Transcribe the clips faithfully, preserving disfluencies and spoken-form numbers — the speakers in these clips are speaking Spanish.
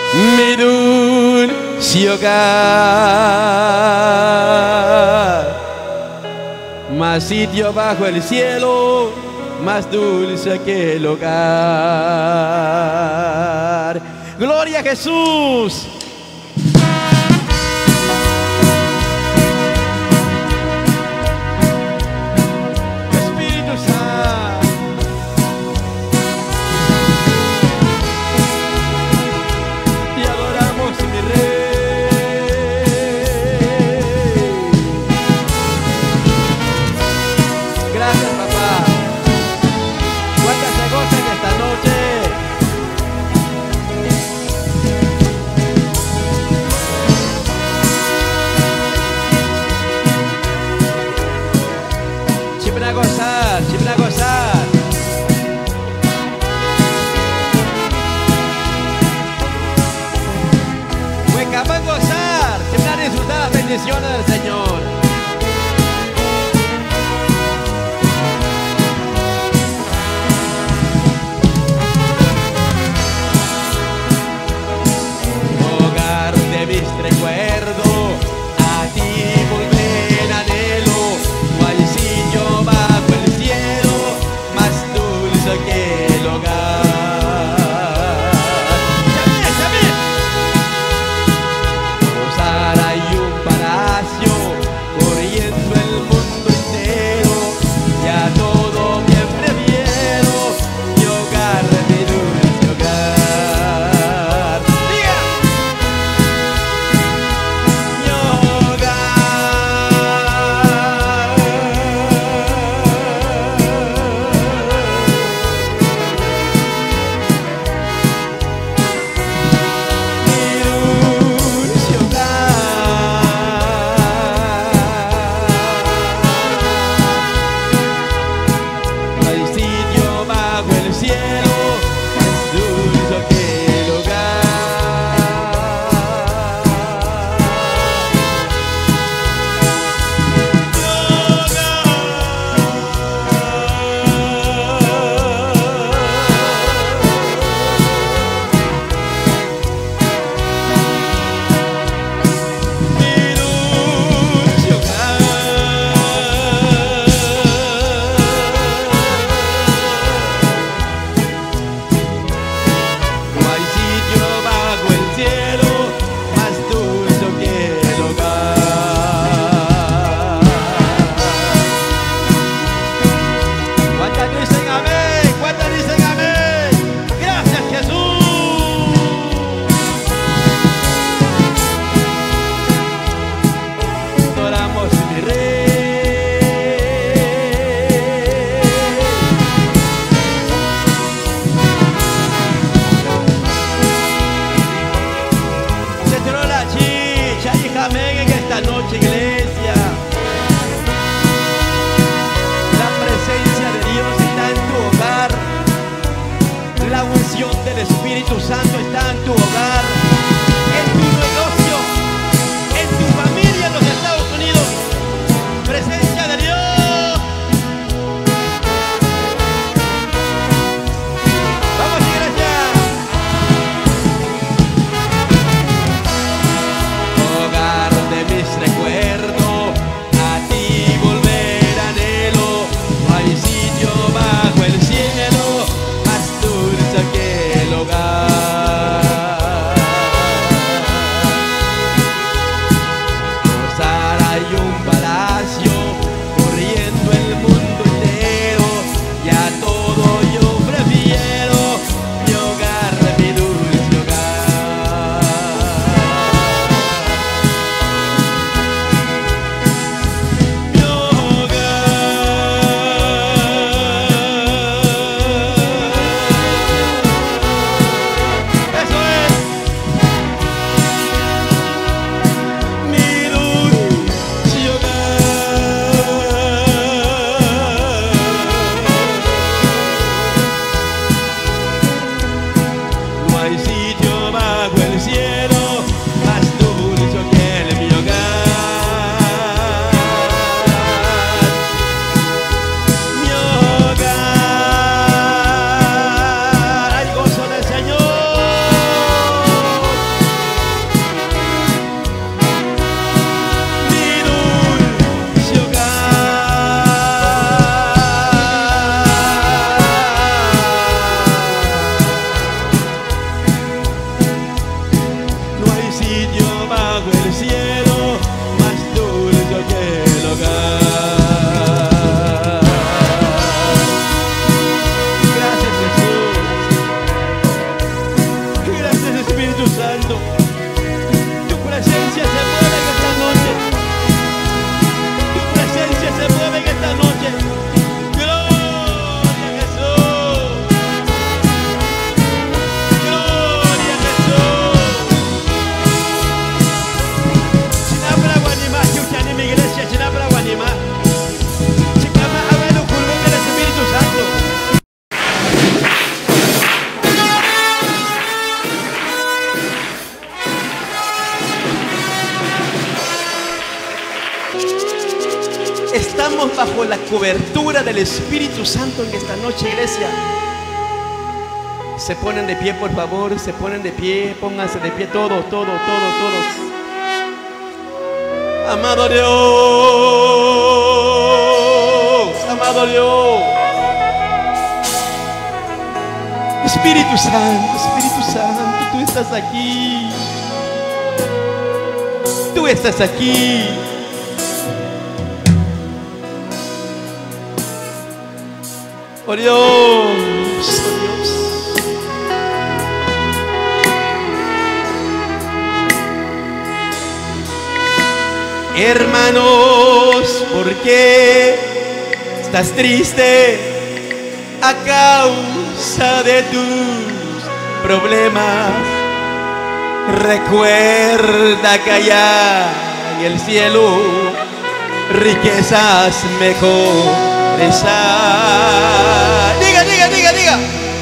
mi dulce hogar. Más sitio bajo el cielo, más dulce que el hogar. ¡Gloria a Jesús! Espíritu Santo. Te adoramos, mi Rey. Gracias, papá. ¿Cuántas se gozan esta noche? Siempre a gozar, siempre a gozar. Pues capaz de gozar, siempre a disfrutar las bendiciones del Señor. Hogar de mis recuerdos, a ti volver anhelo, cual sitio bajo el cielo, más dulce que el hogar. ¡Llame, llame! Gozar hay un palacio, corriendo el mundo entero, y a todo bien prefiero, mi hogar, mi dulce hogar. ¡Diga! Mi hay sitio bajo el cielo, más dulce que el ¿cuántas dicen amén? ¿Cuántas dicen amén? Gracias, Jesús. Adoramos, mi Rey. Se tiró la chicha, hija, amén, en esta noche, iglesia. La presencia de Dios está en tu hogar. La unción del Espíritu Santo está en tu hogar, en tu negocio, en tu familia en los Estados Unidos. Presencia de Dios. Vamos, iglesia. Hogar de mis recuerdos, a ti volver anhelo, no hay sitio bajo el cielo, más dulce que el hogar. Gozar hay un palacio, corriendo el mundo entero, y a todo yo prefiero, mi hogar, mi dulce hogar. Mi hogar. Eso es. Mi dulce hogar. No hay sitio bajo el cielo, más dulce que el mi hogar. Mi hogar. Hay gozo del Señor. estamos bajo la cobertura del Espíritu Santo en esta noche, iglesia. Se ponen de pie, por favor, se ponen de pie, pónganse de pie todos, todos, todos, todos. Amado Dios, amado Dios. Espíritu Santo, Espíritu Santo, tú estás aquí. Tú estás aquí. Oh Dios, oh Dios. Hermanos, ¿por qué estás triste a causa de tus problemas? Recuerda que allá en el cielo riquezas mejores hay. Diga, diga, diga, diga.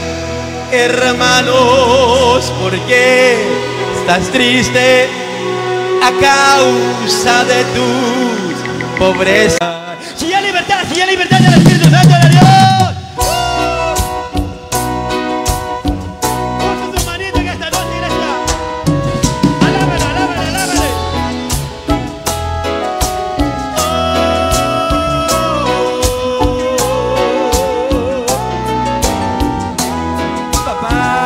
Hermanos, ¿por qué estás triste a causa de tus pobrezas? Si hay libertad, si hay libertad del Espíritu Santo de Dios. Ponte tu manito en esta noche, iglesia. Alábale, alábale, alábale. Oh, papá.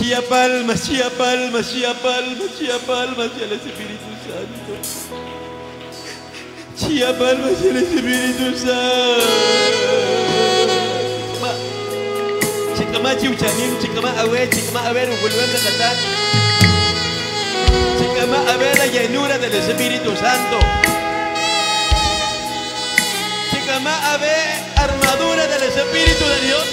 Chia palmas, chia palmas, chia palmas, chia palmas y al Espíritu Santo. Chia palmas y al Espíritu Santo. Chicama chiuchanin, chicama awe, chicama a ver un volver de cantar. Chicama a ver la llenura del Espíritu Santo. Chicama a ver armadura del Espíritu de Dios.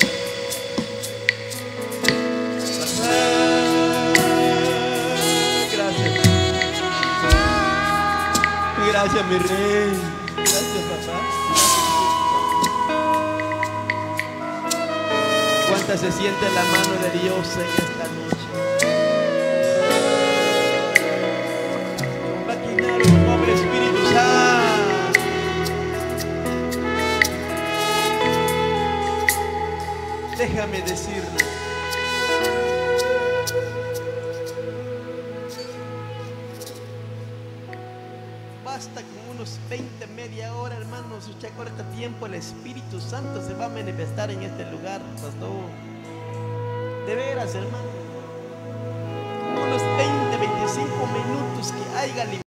Gracias, mi rey. Gracias, papá. ¿Cuánta se siente la mano de Dios en esta noche? Maquinar un pobre Espíritu Santo. Déjame decirlo. Basta con unos veinte, media hora, hermanos. Usted corta tiempo, el Espíritu Santo se va a manifestar en este lugar, pastor. De veras, hermano. Unos veinte, veinticinco minutos que haya libertad.